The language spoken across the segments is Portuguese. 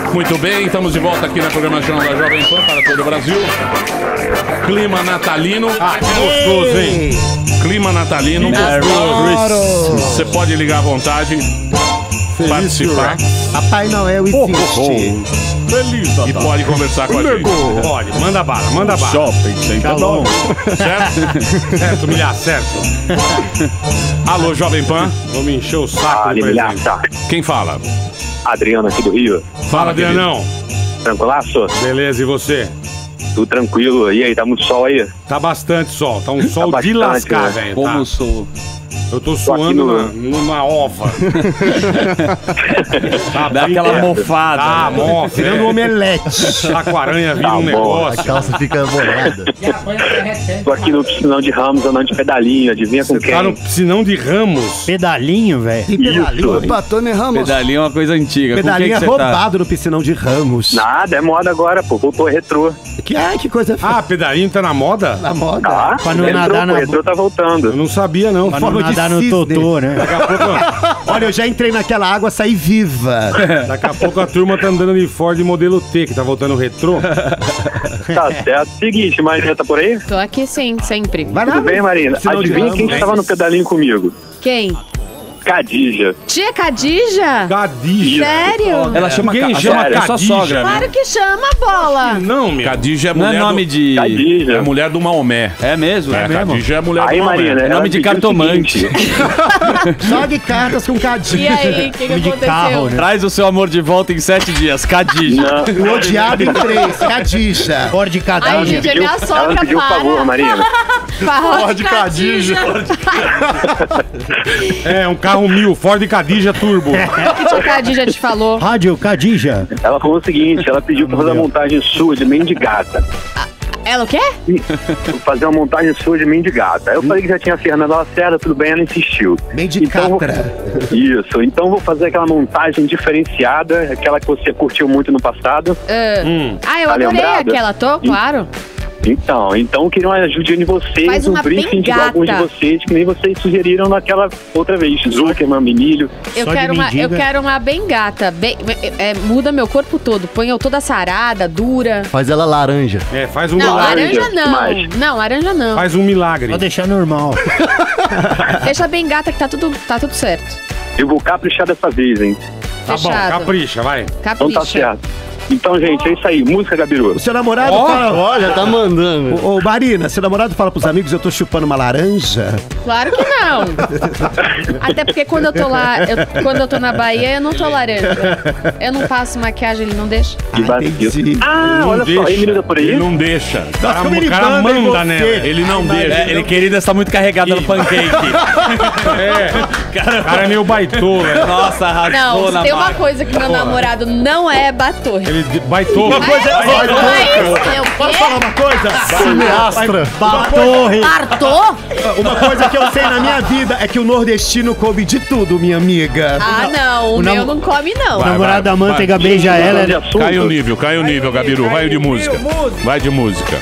Muito bem, estamos de volta aqui na programação da Jovem Pan para todo o Brasil. Clima natalino. Ah, que gostoso, hein? Clima natalino. Você pode ligar à vontade, participar. Papai Noel existe. Feliz Natal. E pode conversar com a gente. Pode, manda bala, manda bala. Shopping Center. Certo? Certo, milhar, certo. Alô, Jovem Pan. Vou me encher o saco do presente. Quem fala? Adriano aqui do Rio. Fala, Adrianão. Tranquilaço? Beleza, e você? Tudo tranquilo. E aí, tá muito sol aí? Tá bastante sol, tá um sol bastante, de lascar, né? velho. Como Tá. sou. Eu tô suando numa ova. Tá Dá aquela mofada. Tá, mofa. Virando um omelete. Tá com a aranha vindo Tá um bom. A negócio. calça fica bolada. Tô aqui no piscinão de Ramos, andando de pedalinho. Adivinha com Você quem? tá no piscinão de Ramos. Pedalinho, velho. Tem pedalinho. Isso. Opa, Tony Ramos. Pedalinho é uma coisa antiga. Pedalinho é Com quem que você tá? roubado no piscinão de Ramos. Nada, é moda agora, pô. Voltou retrô. Que coisa Ah, pedalinho tá na moda? na moda. Tá? Pra não retrô, nadar pô, na retrô tá Eu voltando. não sabia, não. Pra não Forma de nadar no cisne. totô, né? Daqui a pouco... Olha, eu já entrei naquela água, saí viva. Daqui a pouco a turma tá andando de Ford modelo T, que tá voltando retrô. Tá certo. Seguinte, Marina tá por aí? Tô aqui sim, sempre. Vai lá. Tudo bem, Marina? Piscinão de Adivinha Ramos. quem que tava no pedalinho comigo? Quem? Cadija. Tia Cadija? Cadija. Sério? Ela chama Quem a chama sua Cadija? sogra, né? Claro que chama, bola. Não, meu. Cadija é Não mulher é nome do... de... Cadija. É a mulher do Maomé. É mesmo? É, Cadija é a mulher Aí, do Maomé. Marina, É ela nome de pediu o cartomante. seguinte. Jogue cartas com cadinho. E aí, o que De aconteceu? carro, né? Traz o seu amor de volta em 7 dias. Cadija. Não. O odiado em 3, Cadija. Ford Ai, Cadinho. gente, é minha Ela sogra, pediu um para. favor, Marina. Ford Cadija. É, um carro 1000, Ford Cadija Turbo. O que tia Cadija te falou? Rádio Cadija. Ela falou o seguinte, ela pediu pra fazer uma montagem sua de mendigata. Ela o quê? Fazer uma montagem sua de mendigata. Aí eu falei que já tinha a Fernanda Lacerda, tudo bem, ela insistiu. Bem de Então, catra. Isso, então vou fazer aquela montagem diferenciada, aquela que você curtiu muito no passado. Ah, eu Tá adorei lembrada? aquela, tô, claro. Então eu queria uma ajudinha de vocês, Faz um uma briefing de bengata. alguns de vocês, que nem vocês sugeriram naquela outra vez. Zuckerman, Minilho. Eu Só de quero, mendiga. eu quero uma bengata. Muda meu corpo todo. Põe eu toda sarada, dura. Faz ela laranja. É, faz um Não, milagre. laranja não. Mas- Não, laranja não. Faz um milagre. Vou deixar normal. Deixa a bengata que tá tudo certo. Eu vou caprichar dessa vez, hein? Tá bom, Fechado. capricha, vai. Então tá Capricha. certo. Então, gente, é isso aí. Música, Gabiru. O seu namorado fala... Olha, tá mandando. Ô, Marina, seu namorado fala pros amigos, eu tô chupando uma laranja? Claro que não. Até porque quando eu tô lá, quando eu tô na Bahia, eu não tô laranja. Eu não passo maquiagem, ele não deixa. Que vacilo. entendi. Ah, olha só. Aí, menina por Ele aí. não deixa. O cara ligando em manda, você. né? Ele não deixa. É, ele, querida, está muito carregada no pancake. O cara é meio baitola. né? Nossa, raspou Não, na se tem uma máquina. coisa que meu namorado não é batom. Ele baitou. Posso falar uma coisa? Cineastra. Torre. Bartô? Uma coisa que eu sei na minha vida é que o nordestino come de tudo, minha amiga. Ah, não. O meu não come, não. O namorado da manteiga beija ela. De assunto. Cai o nível, Gabiru. Vai de música. Vai de música.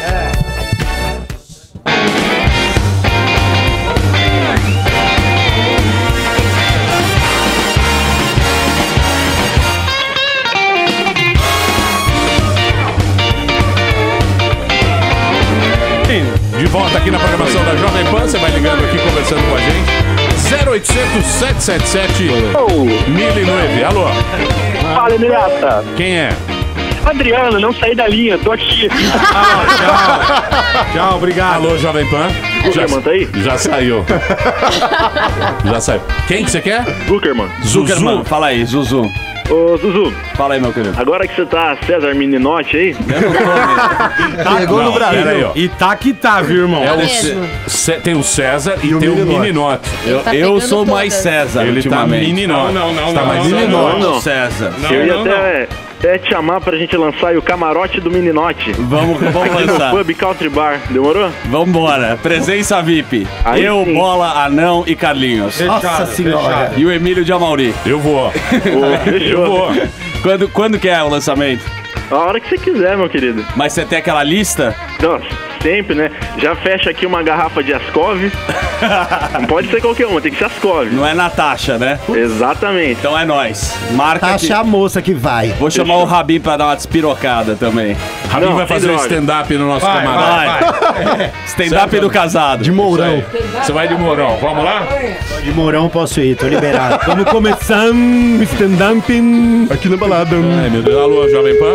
De volta aqui na programação da Jovem Pan, você vai ligando aqui, conversando com a gente. 0800 777 1009. Alô, Fala, Emiliata. quem é? Adriano, não saí da linha, tô aqui. Tchau, obrigado. Alô, Jovem Pan. Zuckerman, tá aí? Já saiu. Já saiu. Quem que você quer? Zuckerman. Zuckerman, fala aí, Zuzu. Ô, Zuzu, Fala aí, meu querido. agora que você tá César Meninotti aí, Chegou no Brasil. Peraí, ó. E tá que tá, viu, irmão? É o mesmo. tem o César e tem o Mininote. Eu, tá eu pegando sou mais todas. César Ele tá ultimamente. Mininote. Não, Tá mais não, Mininote. não. César. eu ia não. até te chamar pra gente lançar aí o camarote do Meninotti. Vamos Aqui no lançar. Pub Country Bar, demorou? Vambora. Presença VIP. Aí Eu, sim. Bola, Anão e Carlinhos. Nossa senhora. E o Emílio de Amauri. Eu vou. Ô, Eu fechou. vou. Quando que é o lançamento? A hora que você quiser, meu querido. Mas você tem aquela lista? Nossa, sempre, né? Já fecha aqui uma garrafa de Ascov. Não pode ser qualquer uma, tem que ser Ascov. Não é Natasha, né? Exatamente. Então é nóis. Marca Taxa a moça que vai. Vou chamar o Rabin pra dar uma despirocada também. Rabin Não, vai sem fazer um droga. stand-up no nosso camarada. Vai. Stand-up do casado. De Mourão. Você vai de Mourão, vamos lá? De Mourão posso ir, tô liberado. Vamos começar um stand-up aqui na balada. Ai, meu Deus. Alô, Jovem Pan?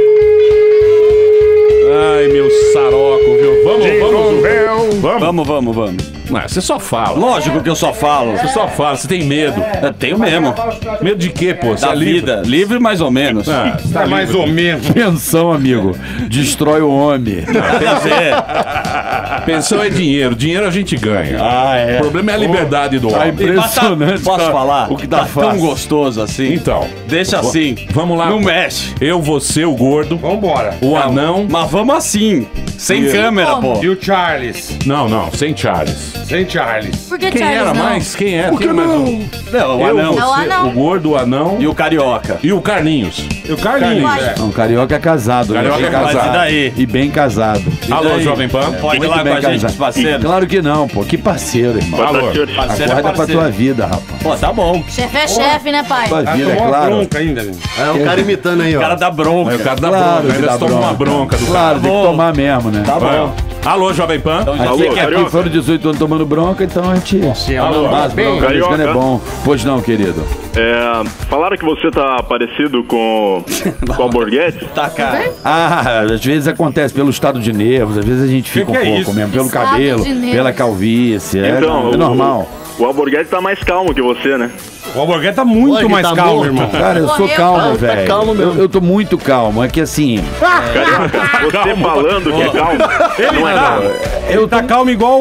Ai, meu saroco, viu? Vamos. Não, você só fala. Lógico que eu só falo. Você só fala, você tem medo. Eu tenho mesmo. Medo de quê, pô? Você Da é livre? vida. Livre mais ou menos. Ah, você tá Mais livre. ou menos. Pensão, amigo. Destrói o homem. Quer dizer, Pensão é dinheiro. Dinheiro a gente ganha. Ah, é. O problema é a liberdade do homem. Impressionante. Posso falar? O que tá tão fácil. gostoso assim. Então, Deixa assim. vamos lá. Não mexe. Eu, você, o gordo, Vambora. o anão. Mas vamos assim. Sem E- câmera, pô. E o Charles? Não, sem Charles. Sem Charles. Por que Quem Charles era não? mais? Quem era? Quem mais? Não, o Eu, anão. você, É o anão. o gordo, o anão E o carioca. e o Carlinhos. E o Carlinhos. Vai. Não, carioca é casado. né? Carioca é Bem casado. Mas e daí? E bem casado. Alô, daí? Jovem Pan? Pode ir Muito lá com bem a gente, casado. parceiro. Claro que não, pô. Que parceiro, irmão. Boa Alô. tarde, senhores. Parceiro é Acorda pra parceiro. tua vida, rapaz. Pô, tá bom. Chefe é chefe, né, pai? Tua Ah, vida, é tomou uma claro. bronca ainda, velho. É o cara imitando aí, O ó. cara dá bronca. Aí o cara dá Claro bronca. que Ainda dá se toma uma bronca do Claro, tem que bom. tomar mesmo, né? Tá cara. bom. Alô, Jovem Pan? Então já Aqui, Alô, aqui carioca. foram 18 anos tomando bronca, então a gente... Alô. Mas bronca, Carioca. mexicano é bom. Pois não, querido. Falaram que você tá parecido com o Alborguete. Tá, cara. Ah, às vezes acontece pelo estado de nervos, às vezes a gente fica Que é um pouco isso? mesmo, pelo Estado cabelo, de nervos. pela calvície, é Então, normal. O Alborguete tá mais calmo que você, né? O Alborguete tá muito Olha que mais tá calmo, morto. irmão. Cara, eu sou Morreu. calmo, Tá velho. calmo mesmo. Eu tô muito calmo, é que assim... Você falando que é calmo. Não é calmo. Ele tá calmo igual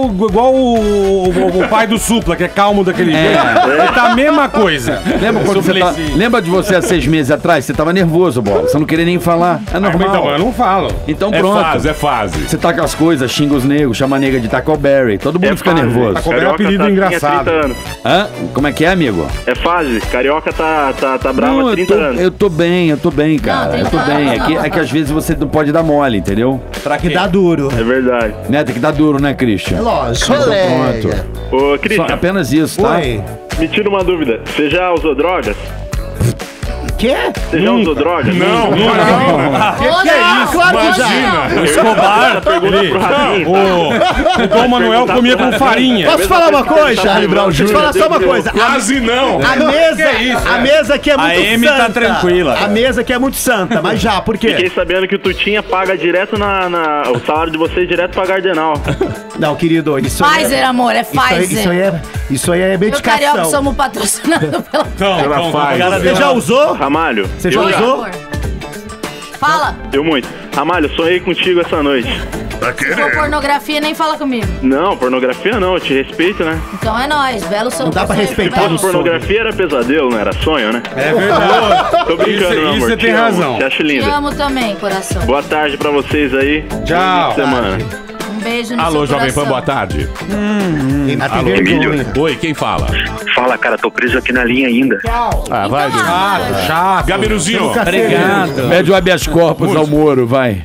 o pai do Supla, que é calmo daquele jeito. Ele tá a mesma coisa. Lembra quando você tá... Lembra de você há 6 meses atrás? Você tava nervoso, Bola. Você não queria nem falar. É Então, eu normal. não falo. Então É pronto. fase, é fase. Você tá com as coisas, xinga os negros, chama a nega de Tackleberry. Todo mundo fica fase. nervoso. Tá com um apelido assim há engraçado. 30 anos. Hã? Como é que é, amigo? É fase. Carioca tá bravo Não, há 30 anos. eu tô bem, cara. Não, Eu tô 30 bem. anos É que às vezes você não pode dar mole, entendeu? Pra Que quê? dá duro. É verdade. Né? Tem que dar duro, né, Christian? Lógico. Pronto. Ô, Só Christian, apenas isso, tá? Oi. me tira uma dúvida. Você já usou drogas? Quê? Você já usou drogas? Não. Que é isso? Claro que já. O Escobar. Pergunta pro Rabin. O Dom Manuel comia com farinha. Posso falar uma coisa? Charlie Brown Deixa eu te falar só uma coisa. Quase não. A mesa aqui é muito A Amy santa. tá tranquila, A cara. mesa aqui é muito santa, mas já, por quê? Fiquei sabendo que o Tutinha paga direto o salário de vocês direto pra Gardenal. Não, querido, isso aí Pfizer, amor, é Pfizer. Isso aí é Eu e o Carioca medicação. somos patrocinados pela... Ela faz. Você já usou? Ramalho. Você já eu usou? Amor. Fala. Eu muito. Ramalho, sonhei contigo essa noite. Se for pornografia, nem fala comigo. Não, pornografia não, eu te respeito, né? Então é nóis, belo som. Não dá pra respeitar Belo no som. Pornografia era pesadelo, não era sonho, né? É verdade. Tô brincando, meu amor. você te tem amo, razão. Te acho Te linda. amo também, coração. Boa tarde pra vocês aí. Tchau. Boa semana. Um beijo no Alô, seu Jovem Pan, coração. boa tarde. Tem vergonha. Oi, quem fala? Fala, cara, tô preso aqui na linha ainda. Ah, vai. Chato. Gabiruzinho. Obrigado. Pede o habeas corpus ao Moro, vai.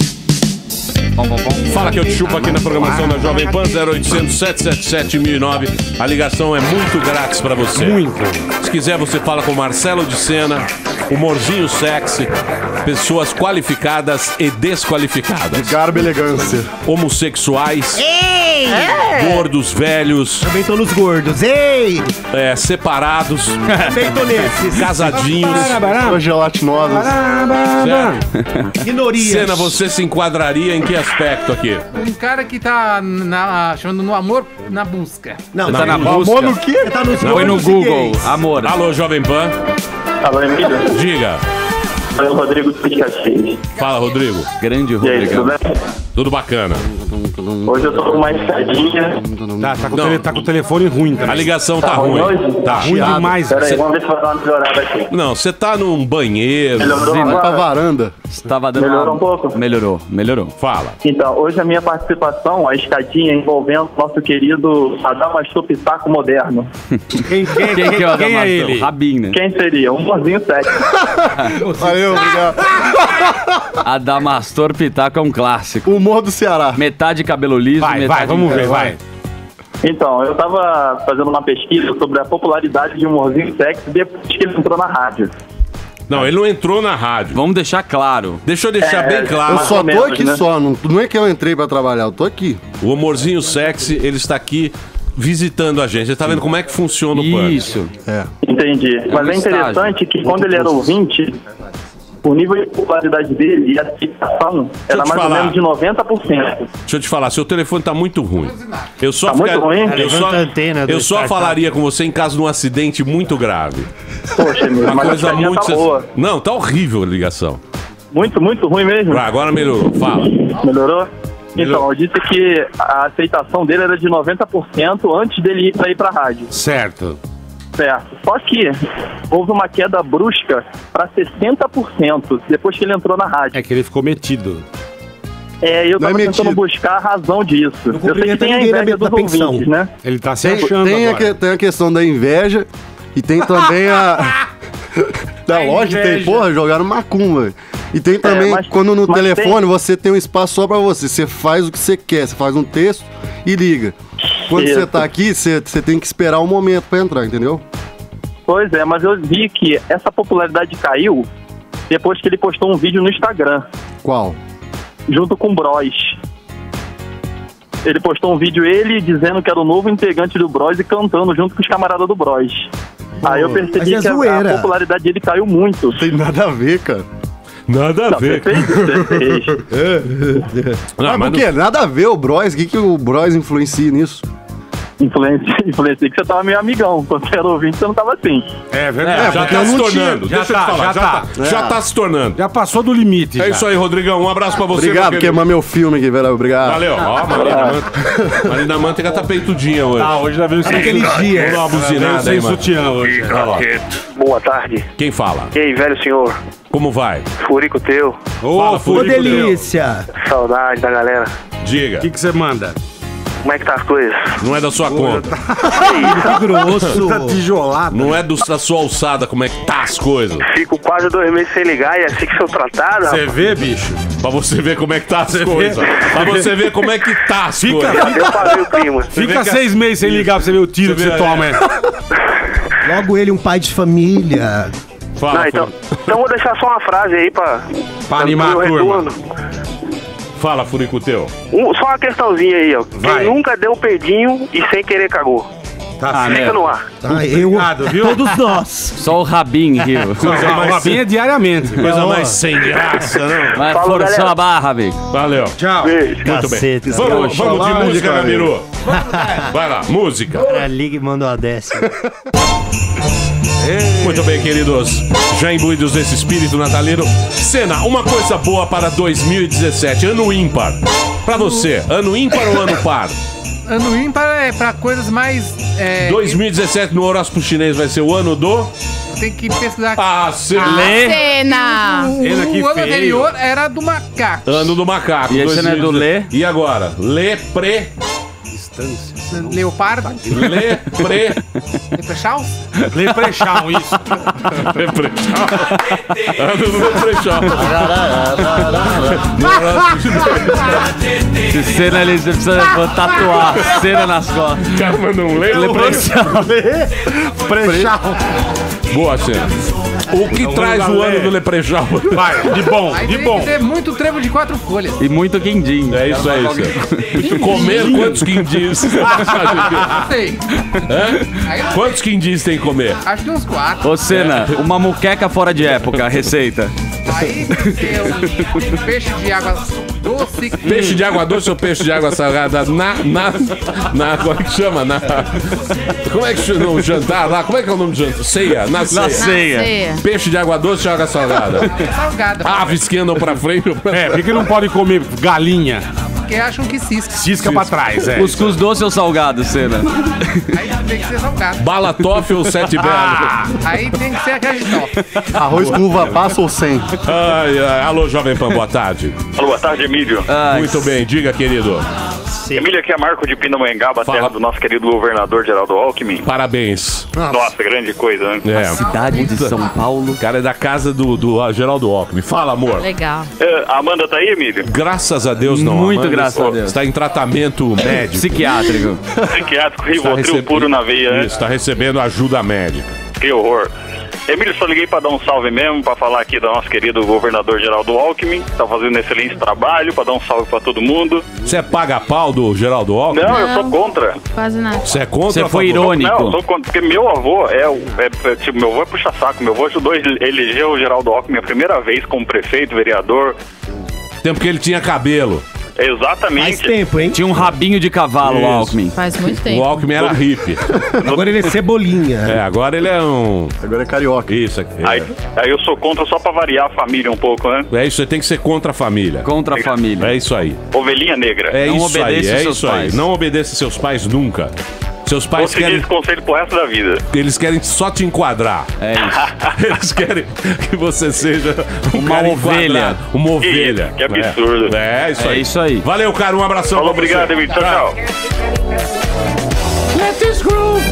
Fala que eu te chupo aqui na programação da Jovem Pan 0800 777 1009. A ligação é muito grátis pra você. Muito. Se quiser, você fala com Marcelo de Sena, humorzinho sexy, pessoas qualificadas e desqualificadas, Garbo e elegância. homossexuais, Ei! gordos, velhos, Também tô nos gordos. Ei! separados, Também tô nesses. casadinhos. As gelatinosas. Certo? Minorias. Sena, você se enquadraria em que aspecto aqui? Um cara que tá chamando no amor na busca. Não, Tá na não. busca? no quê? Você tá nos Põe no gordos e Google, gays. amor. Alô, Jovem Pan, Alô, Emílio? diga. Sou o Rodrigo do Caxias. Fala, Rodrigo. Grande E aí, tudo Rodrigão. bem? Tudo bacana. Hoje eu tô com uma escadinha. Tá com o telefone ruim A também. ligação tá Tá ruim ruim. hoje? Tá. Ruim demais. Pera aí, vamos ver se vai dar uma melhorada aqui. Não, você tá num banheiro. Melhorou Vai pra agora? varanda. Tava dando Melhorou um pouco? Melhorou. Fala. Então, hoje a minha participação, a escadinha envolvendo nosso querido Adamastor Pitaco Moderno. Quem Quem que é o quem é Adamastor? ele? Rabin, né? Quem seria? Um morzinho sexy. Valeu, obrigado. A Damastor Pitaco é um clássico. Humor do Ceará. Metade cabelo liso, metade... vamos ver, vai. Então, eu tava fazendo uma pesquisa sobre a popularidade de humorzinho sexy depois que ele entrou na rádio. Não, ele não entrou na rádio. Vamos deixar claro. Deixa eu deixar bem claro. Eu só tô menos, aqui né? só, não é que eu entrei pra trabalhar, eu tô aqui. O humorzinho sexy, ele está aqui visitando a gente. Você tá vendo como é que funciona o Pânico. Isso. Entendi. Mas um é interessante que quando ele era ouvinte, o nível de popularidade dele e a aceitação era te mais falar. ou menos de 90%. Deixa eu te falar, seu telefone tá muito ruim. Eu só Tá muito ruim? Eu só falaria com você em caso de um acidente muito grave. Poxa, meu, Uma mas coisa a linha muito... tá boa. Não, tá horrível a ligação. Muito ruim mesmo. Agora melhorou, fala. Melhorou? Então, eu disse que a aceitação dele era de 90% antes dele ir pra rádio. Certo. Certo. Só que houve uma queda brusca para 60% depois que ele entrou na rádio. É que ele ficou metido. Eu Não é tava tentando metido. buscar a razão disso. Eu sei que cumprimenta tem a ninguém na inveja dos pensão. ouvintes, né? Ele tá se Tem, achando agora. tem a questão da inveja e tem também a... Da loja tem, inveja. porra, jogaram macumba. E tem também, mas- quando no mas telefone você tem um espaço só pra você. Você faz o que você quer, você faz um texto e liga. Quando Isso. você tá aqui, você tem que esperar um momento pra entrar, entendeu? Pois é, mas eu vi que essa popularidade caiu depois que ele postou um vídeo no Instagram, Qual? junto com o Bros. Ele postou um vídeo, ele dizendo que era o novo integrante do Bros e cantando junto com os camaradas do Bros. Aí eu percebi mas é que a zoeira. popularidade dele caiu muito. Tem nada a ver, cara. Nada a Não, ver. você fez. Não, Mas por quê? Nada a ver o Bros. O que o Bros influencia nisso? Influenciei que você tava meio amigão. Quando você era ouvinte, você não tava assim. É verdade. já tá se tornando. Deixa eu te falar. Já tá se tornando. Já passou do limite. É já. isso aí, Rodrigão. Um abraço pra você. Obrigado por meu querido. queimar meu filme aqui, velho. Obrigado. Valeu. Ó, Marina Manteiga tá peitudinha hoje. Ah, hoje já veio sem Aqueles dias. Vamos dar uma buzinada sem aí, mano. sutiã hoje. Olha lá. Boa tarde. Quem fala? E aí, velho senhor? Como vai? Furico teu. Fala, Ô, Furico, delícia. Saudade da galera. Diga. O que você manda? Como é que tá as coisas? Não é da sua conta. Que grosso. Tá tijolado. Não é da sua alçada como é que tá as coisas. Fico quase 2 meses sem ligar e assim que sou tratado. Você vê, bicho? Pra você ver como é que tá as Você coisas. vê? Pra você ver como é que tá as coisas. Eu paguei o clima. Fica 6 meses sem ligar pra você ver o tiro que Você você vê, toma, hein? Logo ele, um pai de família. Fala, Não, então vou deixar só uma frase aí pra animar pro a turma. retorno. Fala, Furico teu. Só uma questãozinha aí, ó. Vai. Quem nunca deu um pedinho e sem querer cagou? Tá Fica no ar. Tá, eu, Obrigado, viu? todos nós. Só o Rabin riu. O Rabinho é diariamente. Coisa mais sem graça, não? Mas Falou, forçou galera. a barra, Rabin. Valeu. Tchau. Beijo. Muito bem. Caceta. Vamos de música, Gabiru. Vai lá, música. Cara, liga e mandou a décima. Muito bem, queridos. Já imbuídos desse espírito natalino. Cena, uma coisa boa para 2017. Ano ímpar. Pra você, ano ímpar ou ano par? Ano ímpar é pra coisas mais. 2017 no horóscopo chinês vai ser o ano do... Tem que pesquisar. Ah, você Cena! Cena, que O ano feio. anterior era do macaco. Ano do macaco. E esse não é do 2017. E agora? Leopardo. Leprechal? Leprechal, isso. Leprechal. Ano do Leprechal. Esse cena ali, você precisa tatuar cena nas costas. Cara, não lê. Leprechal. Boa cena. O que traz o ano do Leprechal? Vai, de bom, Aí de tem bom. que ter muito trevo de 4 folhas. E muito quindim. É isso aí, senhor. Comer quantos quindins? Não sei. Aí não Quantos quindins tem que comer? Acho que uns 4. Ô, Cena, uma muqueca fora de época, receita. Aí tem um peixe de água doce. Peixe de água doce ou peixe de água salgada na como é que chama? Como é que chama o jantar lá? Como é que é o nome do jantar? Ceia, na ceia. Na ceia. Ceia. Peixe de água doce ou água salgada? Salgada. Aves que andam pra frente ou pra É, por que não pode comer galinha? Porque acham que cisca. Cisca pra trás, é. Cuscuz doce ou salgado, Cena? Aí tem que ser salgado. Balatoff ou sete belo? Aí tem que ser aquele top. Arroz com uva passa ou sem? Ai, ai. Alô, Jovem Pan, boa tarde. Alô, boa tarde, Emílio. Muito bem, diga, querido. Emílio, aqui é Marco de Pindamonhangaba, terra do nosso querido governador Geraldo Alckmin. Parabéns. Nossa, grande coisa, né? É. Cidade de São Paulo. O cara é da casa do Geraldo Alckmin. Fala, amor. Legal. A Amanda tá aí, Emílio? Graças a Deus, não. Muito Amanda graças a Deus. Está em tratamento médico. Psiquiátrico. Psiquiátrico, Rivotril puro na veia, né? Isso, está recebendo ajuda médica. Que horror. Emílio, só liguei pra dar um salve mesmo, pra falar aqui do nosso querido governador Geraldo Alckmin, que tá fazendo um excelente trabalho, pra dar um salve pra todo mundo. Você é paga-pau do Geraldo Alckmin? Não, eu sou contra. Quase nada. Você é contra? Você foi irônico. Não, eu sou contra, porque meu avô tipo, meu avô é puxa-saco, meu avô ajudou a eleger o Geraldo Alckmin a primeira vez como prefeito, vereador. Tempo que ele tinha cabelo. Exatamente. Faz tempo, hein? Tinha um rabinho de cavalo, o Alckmin. Faz muito tempo. O Alckmin era hippie. Agora ele é cebolinha. É, agora ele é um... Agora é carioca. Isso aqui. Aí eu sou contra só pra variar a família um pouco, né? É isso, você tem que ser contra a família. Contra a família. É isso aí. Ovelhinha negra. É Não isso aí, obedeça é seus isso aí. pais. Não obedeça seus pais nunca. Seus Vou pais seguir querem... esse conselho pro resto da vida. Eles querem só te enquadrar. É isso. Eles querem que você seja Uma cara ovelha. enquadrado. Uma ovelha. Que absurdo. É isso aí. É isso aí. Valeu, cara. Um abração. Falou, pra você. obrigado, Emílio. Tchau, tchau. Let this groove.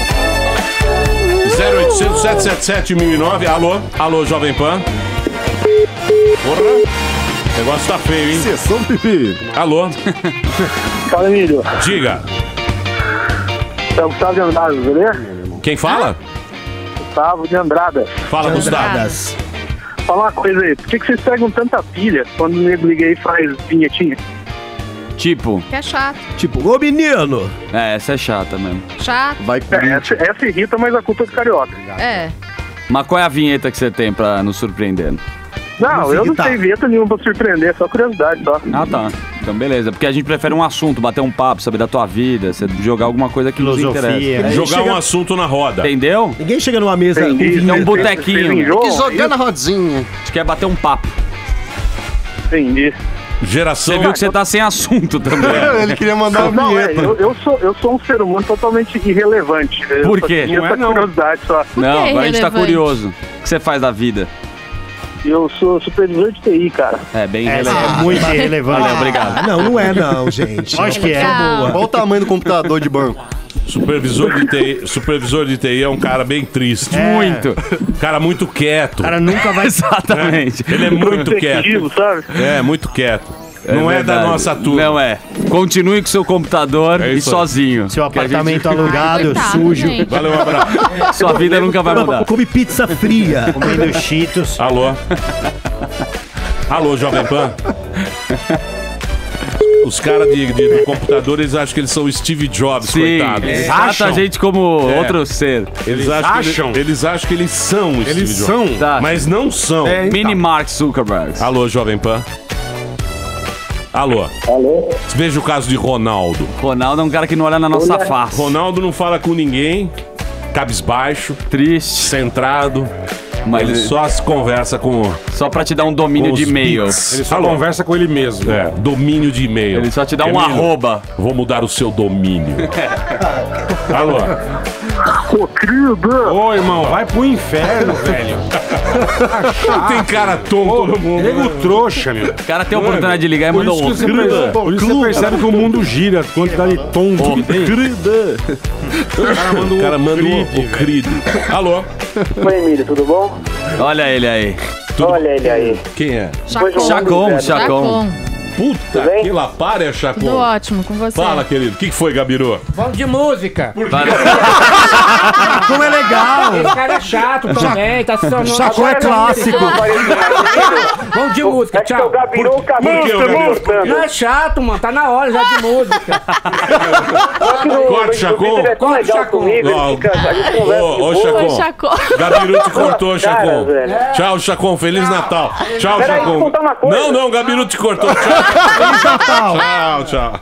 0800 777 1009. Alô? Alô, Jovem Pan? Porra. O negócio tá feio, hein? Sessão pipi. Alô? Fala, Emílio. Diga. É o Gustavo de Andradas, beleza? Quem fala? Gustavo de Andradas. Fala, Gustavo. Fala uma coisa aí, por que vocês pegam tanta pilha quando o nego liga aí e faz vinhetinha? Tipo. Que é chato. Tipo, ô menino. É, essa é chata mesmo. Chato. Vai com Essa irrita, mas a culpa é do carioca. É. Mas qual é a vinheta que você tem pra nos surpreender? Não, eu não sei vinheta nenhuma pra surpreender, só curiosidade, só. Ah, tá. Então, beleza. Porque a gente prefere um assunto, bater um papo, saber da tua vida, você jogar alguma coisa que nos interessa. Jogar um assunto na roda. Entendeu? Ninguém chega numa mesa. É um botequinho. Jogando a rodinha. A gente quer bater um papo. Entendi. Geração. Você viu que você tá sem assunto também. Ele queria mandar uma Não, vinheta. eu sou um ser humano totalmente irrelevante. Por quê? Eu só tinha essa curiosidade só. Não, agora a gente tá irrelevante? curioso. O que você faz da vida? Eu sou supervisor de TI, cara. É bem Essa relevante. é muito irrelevante. Valeu, obrigado. Não, não é não, gente. Acho que é. Qual o tamanho do computador de banco? Supervisor de TI é um cara bem triste. Muito. Cara muito quieto. O cara nunca vai... Exatamente. Ele é muito quieto. Efetivo, sabe? É, muito quieto. Não é da verdade. nossa turma. Não é. Continue com seu computador É e isso aí. sozinho. Seu Que a apartamento gente- alugado, Coitado, sujo. gente. Valeu, um abraço. Sua vida nunca vai mudar. Come pizza fria. Comendo Cheetos. Alô? Alô, Jovem Pan? Os caras do computador, eles acham que eles são Steve Jobs, Sim, coitados. trata a gente como outro ser. Eles acham que eles são o Steve Jobs. Tá. Mas não são. Mini Mark Zuckerberg. Alô, Jovem Pan? Alô? Alô? Veja o caso de Ronaldo. Ronaldo é um cara que não olha na nossa face. Ronaldo não fala com ninguém, cabisbaixo, Triste. centrado. Mas Ele só se conversa com só pra te dar um domínio os de e-mail. bits. Ele só conversa com ele mesmo. É, domínio de e-mail. Ele só te dá um Emílio, arroba. Vou mudar o seu domínio. Alô? Ô, querido! Ô, irmão, vai pro inferno, velho. Tem cara tonto todo mundo. Nego trouxa, meu. O cara tem a oportunidade de ligar e Por mandou isso, um. que por isso você percebe que o mundo gira, a quantidade de tonto que tem. O cara manda o crido. Alô? Oi, Emílio, tudo bom? Olha ele aí. Olha ele aí. Quem é? Chacon, Chacon. Puta que lapária, Chacon. Tudo ótimo com você. Fala, querido. O que foi, Gabiru? Vamos de música. Como é legal. Esse cara é chato também, tá se tornando... Chacon é clássico. Vamos de música, tchau. Por que o Gabiru? Não é chato, mano, tá na hora já de música. Corta, Chacon. Corta, Chacon. Ô, Oi, Chacon. Chacon. Gabiru te cortou, Chacon. Tchau, Chacon. Feliz Natal. Tchau, Chacon. Não, Gabiru te cortou. Tchau. Feliz Natal. Tchau, tchau.